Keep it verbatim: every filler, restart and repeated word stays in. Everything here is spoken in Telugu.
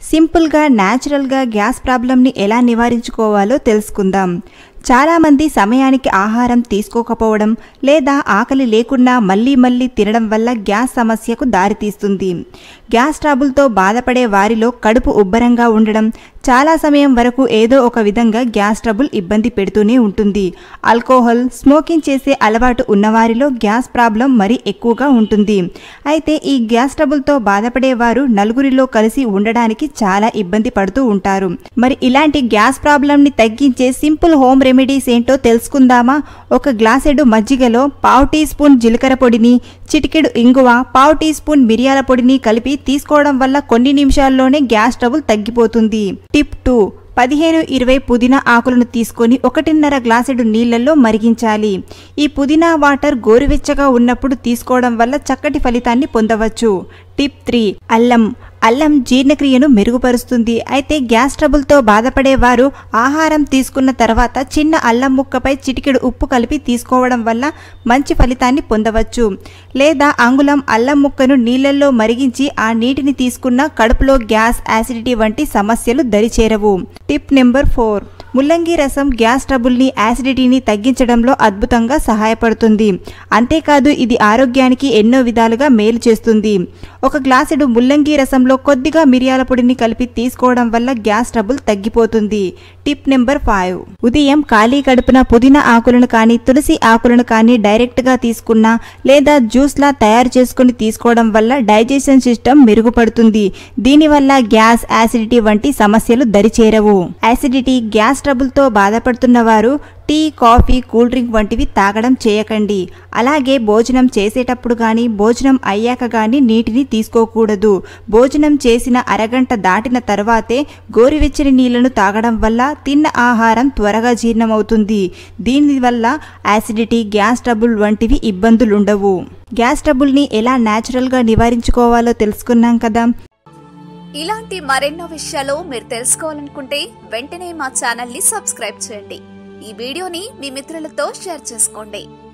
సింపుల్ గా న్యాచురల్ గా గ్యాస్ ప్రాబ్లం ని ఎలా నివారించుకోవాలో తెలుసుకుందాం. చాలా మంది సమయానికి ఆహారం తీసుకోకపోవడం లేదా ఆకలి లేకుండా మళ్ళీ మళ్ళీ తినడం వల్ల గ్యాస్ సమస్యకు దారితీస్తుంది. గ్యాస్ ట్రబుల్తో బాధపడే వారిలో కడుపు ఉబ్బరంగా ఉండడం, చాలా సమయం వరకు ఏదో ఒక విధంగా గ్యాస్ ట్రబుల్ ఇబ్బంది పెడుతూనే ఉంటుంది. ఆల్కహాల్, స్మోకింగ్ చేసే అలవాటు ఉన్నవారిలో గ్యాస్ ప్రాబ్లం మరీ ఎక్కువగా ఉంటుంది. అయితే ఈ గ్యాస్ ట్రబుల్తో బాధపడే వారు నలుగురిలో కలిసి ఉండడానికి చాలా ఇబ్బంది పడుతూ ఉంటారు. మరి ఇలాంటి గ్యాస్ ప్రాబ్లంని తగ్గించే సింపుల్ హోమ్ రెమెడీస్ ఏంటో తెలుసుకుందామా? ఒక గ్లాసెడు మజ్జిగలో పావు టీ స్పూన్ జీలకర్ర పొడిని, చిటికెడు ఇంగువ, పావు టీ స్పూన్ మిరియాల పొడిని కలిపి తీసుకోవడం వల్ల కొన్ని నిమిషాల్లోనే గ్యాస్ ట్రబుల్ తగ్గిపోతుంది. టిప్ టూ, పదిహేను ఇరవై పుదీనా ఆకులను తీసుకొని ఒకటిన్నర గ్లాసెడు నీళ్లలో మరిగించాలి. ఈ పుదీనా వాటర్ గోరువెచ్చగా ఉన్నప్పుడు తీసుకోవడం వల్ల చక్కటి ఫలితాన్ని పొందవచ్చు. టిప్ త్రీ, అల్లం. అల్లం జీర్ణక్రియను మెరుగుపరుస్తుంది. అయితే గ్యాస్ ట్రబుల్తో బాధపడేవారు ఆహారం తీసుకున్న తర్వాత చిన్న అల్లం ముక్కపై చిటికెడు ఉప్పు కలిపి తీసుకోవడం వల్ల మంచి ఫలితాన్ని పొందవచ్చు. లేదా అంగుళం అల్లం ముక్కను నీళ్లలో మరిగించి ఆ నీటిని తీసుకున్న కడుపులో గ్యాస్, యాసిడిటీ వంటి సమస్యలు దరిచేరవు. టిప్ నెంబర్ ఫోర్, ముల్లంగి రసం గ్యాస్ ట్రబుల్ని, యాసిడిటీని తగ్గించడంలో అద్భుతంగా సహాయపడుతుంది. అంతేకాదు ఇది ఆరోగ్యానికి ఎన్నో విధాలుగా మేలు చేస్తుంది. ఒక గ్లాసుడు ముల్లంగి రసంలో కొద్దిగా మిరియాల పొడిని కలిపి తీసుకోవడం వల్ల గ్యాస్ ట్రబుల్ తగ్గిపోతుంది. టిప్ నెంబర్ ఫైవ్, ఉదయం ఖాళీ కడుపున పుదీనా ఆకులను కానీ తులసి ఆకులను కానీ డైరెక్ట్ గా తీసుకున్నా లేదా జ్యూస్ లా తయారు చేసుకుని తీసుకోవడం వల్ల డైజెషన్ సిస్టమ్ మెరుగుపడుతుంది. దీనివల్ల గ్యాస్, యాసిడిటీ వంటి సమస్యలు దరిచేరవు. యాసిడిటీ, గ్యాస్ ట్రబుల్తో బాధపడుతున్న వారు టీ, కాఫీ, కూల్ డ్రింక్ వంటివి తాగడం చేయకండి. అలాగే భోజనం చేసేటప్పుడు కానీ భోజనం అయ్యాక కానీ నీటిని తీసుకోకూడదు. భోజనం చేసిన అరగంట దాటిన తర్వాతే గోరువెచ్చని నీళ్లను తాగడం వల్ల తిన్న ఆహారం త్వరగా జీర్ణమవుతుంది. దీనివల్ల యాసిడిటీ, గ్యాస్ ట్రబుల్ వంటివి ఇబ్బందులుండవు. గ్యాస్ ట్రబుల్ని ఎలా న్యాచురల్గా నివారించుకోవాలో తెలుసుకున్నాం కదా. ఇలాంటి మరెన్నో విషయాలు మీరు తెలుసుకోవాలనుకుంటే వెంటనే మా ఛానల్ ని సబ్స్క్రైబ్ చేయండి. ఈ వీడియోని మీ మిత్రులతో షేర్ చేసుకోండి.